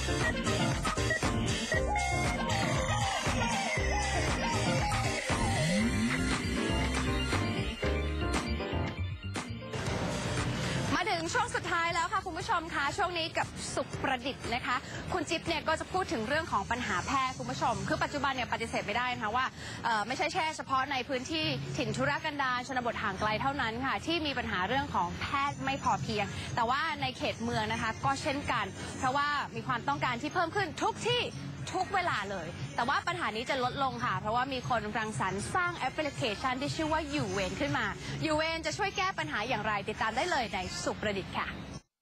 ช่วงสุดท้ายแล้วค่ะคุณผู้ชมคะช่วงนี้กับสุขประดิษฐ์นะคะคุณจิ๊บเนี่ยก็จะพูดถึงเรื่องของปัญหาแพทย์คุณผู้ชมคือปัจจุบันเนี่ยปฏิเสธไม่ได้นะคะว่าไม่ใช่แค่เฉพาะในพื้นที่ถิ่นทุรกันดารชนบทห่างไกลเท่านั้นค่ะที่มีปัญหาเรื่องของแพทย์ไม่พอเพียงแต่ว่าในเขตเมืองนะคะก็เช่นกันเพราะว่ามีความต้องการที่เพิ่มขึ้นทุกที่ทุกเวลาเลยแต่ว่าปัญหานี้จะลดลงค่ะเพราะว่ามีคนรังสรรค์สร้างแอปพลิเคชันที่ชื่อว่าอยู่เวรขึ้นมาอยู่เวรจะช่วยแก้ปัญหาอย่างไรติดตามได้เลยในสุขประดิษฐ์ค่ะ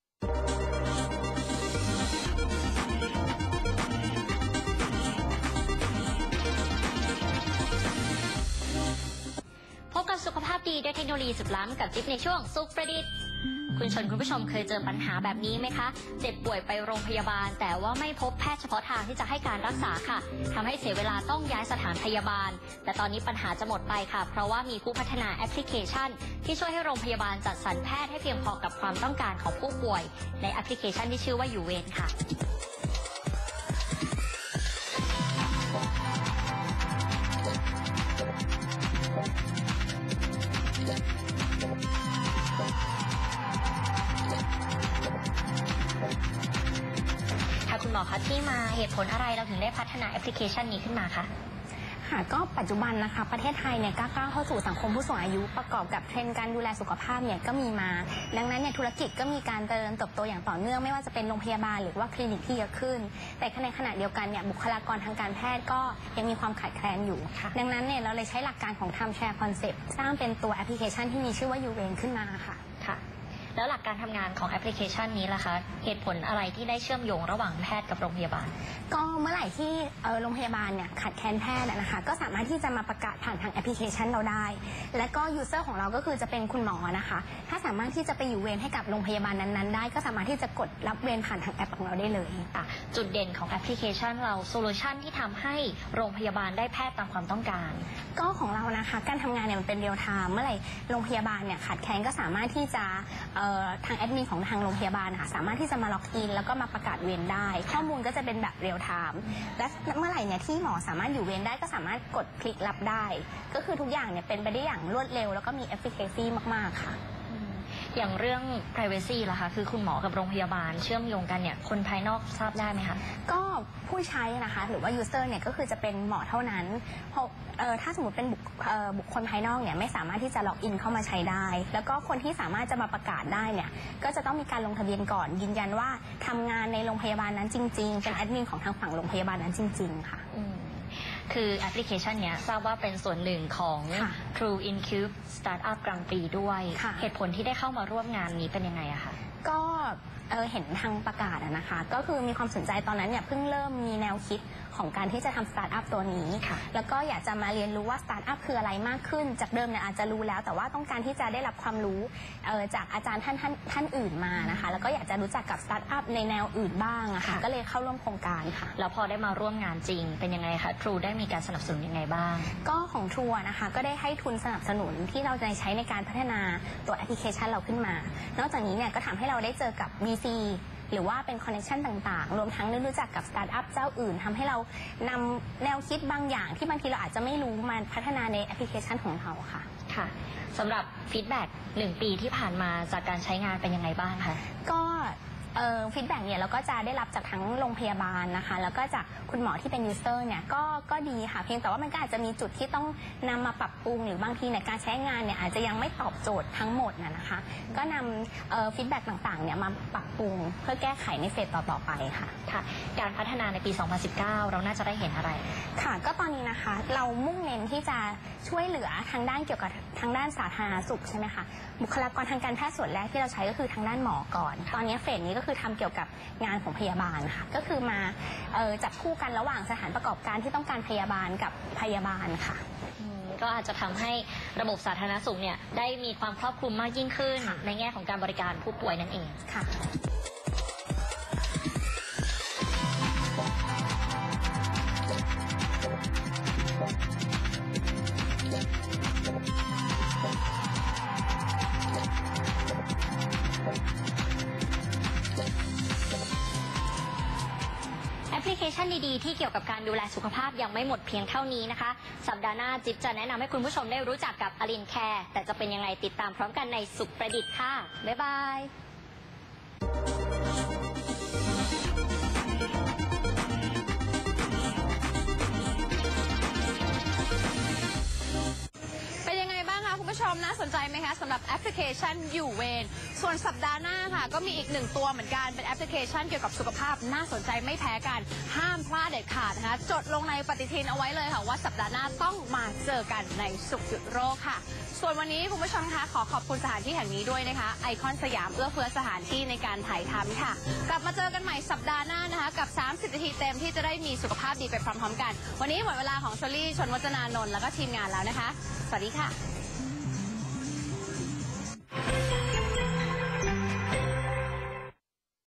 พบกับสุขภาพดีด้วยเทคโนโลยีสุดล้ำกับจิ๊บในช่วงสุขประดิษฐ์คุณผู้ชมเคยเจอปัญหาแบบนี้ไหมคะเจ็บป่วยไปโรงพยาบาลแต่ว่าไม่พบแพทย์เฉพาะทางที่จะให้การรักษาค่ะทำให้เสียเวลาต้องย้ายสถานพยาบาลแต่ตอนนี้ปัญหาจะหมดไปค่ะเพราะว่ามีผู้พัฒนาแอปพลิเคชันที่ช่วยให้โรงพยาบาลจัดสรรแพทย์ให้เพียงพอกับความต้องการของผู้ป่วยในแอปพลิเคชันที่ชื่อว่าอยู่เวรค่ะคุณหมอคะที่มาเหตุผลอะไรเราถึงได้พัฒนาแอปพลิเคชันนี้ขึ้นมาคะค่ะก็ปัจจุบันนะคะประเทศไทยเนี่ยก้าวเข้าสู่สังคมผู้สูงอายุประกอบกับเทรนด์การดูแลสุขภาพเนี่ยก็มีมาดังนั้นเนี่ยธุรกิจก็มีการเจริญเติบโตอย่างต่อเนื่องไม่ว่าจะเป็นโรงพยาบาลหรือว่าคลินิกที่เยอะขึ้นแต่ในขณะเดียวกันเนี่ยบุคลากรทางการแพทย์ก็ยังมีความขาดแคลนอยู่ดังนั้นเนี่ยเราเลยใช้หลักการของ Time Share Concept สร้างเป็นตัวแอปพลิเคชันที่มีชื่อว่ายูเวนขึ้นมาค่ะแล้วหลักการทำงานของแอปพลิเคชันนี้ล่ะคะเหตุผลอะไรที่ได้เชื่อมโยงระหว่างแพทย์กับโรงพยาบาลก็เมื่อไหร่ที่โรงพยาบาลเนี่ยขาดแคลนแพทย์นะคะก็สามารถที่จะมาประกาศผ่านทางแอปพลิเคชันเราได้และก็ยูเซอร์ของเราก็คือจะเป็นคุณหมอนะคะถ้าสามารถที่จะไปอยู่เวรให้กับโรงพยาบาลนั้นๆได้ก็สามารถที่จะกดรับเวรผ่านทางแอปของเราได้เลยจุดเด่นของแอปพลิเคชันเราโซลูชันที่ทำให้โรงพยาบาลได้แพทย์ตามความต้องการก็ของเรานะคะการทำงานเนี่ยมันเป็นเรียลไทม์เมื่อไหร่โรงพยาบาลเนี่ยขาดแคลนก็สามารถที่จะทางแอดมินของทางโรงพยาบาลค่ะสามารถที่จะมาล็อกอินแล้วก็มาประกาศเวรได้ข้อมูลก็จะเป็นแบบเรียลไทม์และเมื่อไหร่เนี่ยที่หมอสามารถอยู่เวรได้ก็สามารถกดคลิกรับได้ก็คือทุกอย่างเนี่ยเป็นไปได้อย่างรวดเร็วแล้วก็มี efficacy มากๆค่ะอย่างเรื่อง privacy ล่ะคะคือคุณหมอกับโรงพยาบาลเชื่อมโยงกันเนี่ยคนภายนอกทราบได้ไหมคะก็ผู้ใช้นะคะหรือว่า user เนี่ยก็คือจะเป็นหมอเท่านั้นถ้าสมมติเป็นบุคคลภายนอกเนี่ยไม่สามารถที่จะล็อกอินเข้ามาใช้ได้แล้วก็คนที่สามารถจะมาประกาศได้เนี่ยก็จะต้องมีการลงทะเบียนก่อนยืนยันว่าทำงานในโรงพยาบาลนั้นจริงๆเป็นแอดมินของทางฝั่งโรงพยาบาลนั้นจริงๆค่ะคือแอปพลิเคชันเนี้ยทราบว่าเป็นส่วนหนึ่งของ True Incube Startup กลางปีด้วยเหตุผลที่ได้เข้ามาร่วมงานนี้เป็นยังไงอะคะก็เห็นทางประกาศนะคะก็คือมีความสนใจตอนนั้นเนี่ยเพิ่งเริ่มมีแนวคิดของการที่จะทำสตาร์ทอัพตัวนี้แล้วก็อยากจะมาเรียนรู้ว่าสตาร์ทอัพคืออะไรมากขึ้นจากเดิมเนี่ยอาจจะรู้แล้วแต่ว่าต้องการที่จะได้รับความรู้จากอาจารย์ท่านอื่นมานะคะแล้วก็อยากจะรู้จักกับสตาร์ทอัพในแนวอื่นบ้างอะค่ะก็เลยเข้าร่วมโครงการค่ะแล้วพอได้มาร่วมงานจริงเป็นยังไงคะ True ได้มีการสนับสนุนยังไงบ้างก็ของ True นะคะก็ได้ให้ทุนสนับสนุนที่เราจะใช้ในการพัฒนาตัวแอปพลิเคชันเราขึ้นมานอกจากนี้เนี่ยก็ทำให้เราได้เจอกับ VCหรือว่าเป็นคอนเนคชันต่างๆรวมทั้งได้รู้จักกับสตาร์ทอัพเจ้าอื่นทำให้เรานำแนวคิดบางอย่างที่บางทีเราอาจจะไม่รู้มาพัฒนาในแอปพลิเคชันของเราค่ะสำหรับฟีดแบ็ก1 ปีที่ผ่านมาจากการใช้งานเป็นยังไงบ้างคะก็ฟีดแบ็กเนี่ยเราก็จะได้รับจากทั้งโรงพยาบาลนะคะแล้วก็จากคุณหมอที่เป็นยูเซอร์เนี่ยก็ดีค่ะเพียงแต่ว่ามันก็อาจจะมีจุดที่ต้องนำมาปรับปรุงหรือบางทีในการใช้งานเนี่ยอาจจะยังไม่ตอบโจทย์ทั้งหมดนะคะก็นำฟีดแบ็กต่างๆเนี่ยมาปรับปรุงเพื่อแก้ไขในเฟสต่อๆไปค่ะการพัฒนาในปี 2019 เราน่าจะได้เห็นอะไรค่ะก็ตอนนี้นะคะเรามุ่งเน้นที่จะช่วยเหลือทางด้านเกี่ยวกับทางด้านสาธารณสุขใช่ไหมคะบุคลากรทางการแพทย์ส่วนแรกที่เราใช้ก็คือทางด้านหมอก่อนตอนนี้เฟสนี้ก็คือทำเกี่ยวกับงานของพยาบาลค่ะก็คือมาจับคู่กันระหว่างสถานประกอบการที่ต้องการพยาบาลกับพยาบาลค่ะก็อาจจะทำให้ระบบสาธารณสุขเนี่ยได้มีความครอบคลุมมากยิ่งขึ้นในแง่ของการบริการผู้ป่วยนั่นเองค่ะพลิเคชันดีๆที่เกี่ยวกับการดูแลสุขภาพยังไม่หมดเพียงเท่านี้นะคะสัปดาห์หน้าจิ๊บจะแนะนำให้คุณผู้ชมได้รู้จักกับอลินแคร์แต่จะเป็นยังไงติดตามพร้อมกันในสุขประดิษฐ์ค่ะบ๊ายบายเป็นยังไงบ้างคะคุณผู้ชมน่าสนใจไหมคะสำหรับแอปพลิเคชันอยู่เวรส่วนสัปดาห์หน้าค่ะก็มีอีกหนึ่งตัวเหมือนกันเป็นแอปพลิเคชันเกี่ยวกับสุขภาพน่าสนใจไม่แพ้กันห้ามพลาดเด็ดขาดนะคะจดลงในปฏิทินเอาไว้เลยค่ะว่าสัปดาห์หน้าต้องมาเจอกันในสุขหยุดโรคค่ะส่วนวันนี้คุณผู้ชมคะขอขอบคุณสถานที่แห่งนี้ด้วยนะคะไอคอนสยามเอื้อเฟื้อสถานที่ในการถ่ายทำค่ะกลับมาเจอกันใหม่สัปดาห์หน้านะคะกับ30นาทีเต็มที่จะได้มีสุขภาพดีไปพร้อมๆกันวันนี้หมดเวลาของชลลี่ชนวัฒนานนท์แล้วก็ทีมงานแล้วนะคะสวัสดีค่ะ